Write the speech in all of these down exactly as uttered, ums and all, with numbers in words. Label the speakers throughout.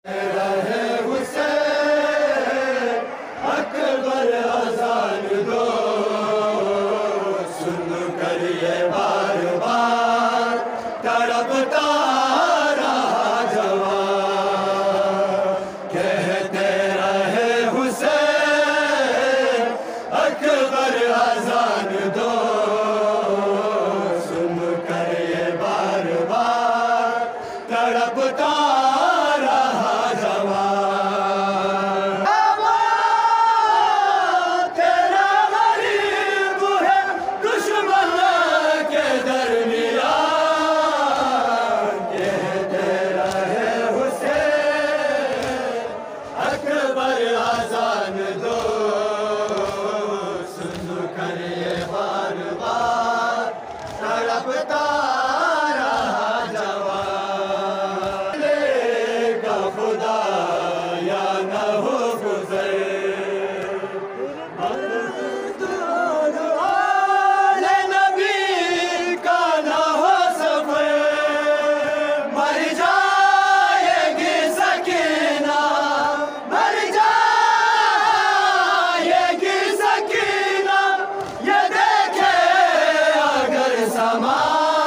Speaker 1: रहे हुसैन अकबर अज़ान दो, सुन कर ये बार बार तड़पता रहा जवान। कहते रहे हुसैन अकबर अज़ान दो, सुन कर ये बार बार तड़पता अज़ान दो, सुन कर ये बार बार तड़पता रहा जवान। लेगा खुदा या न हो गुज़र, आले नबी का न हो सफ़र, मर जाएगी सकीना, मर जाएगी सकीना, ये देखे अगर समा।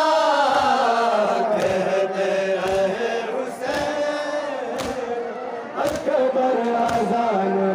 Speaker 1: कहते रहे हुसैन अकबर अज़ान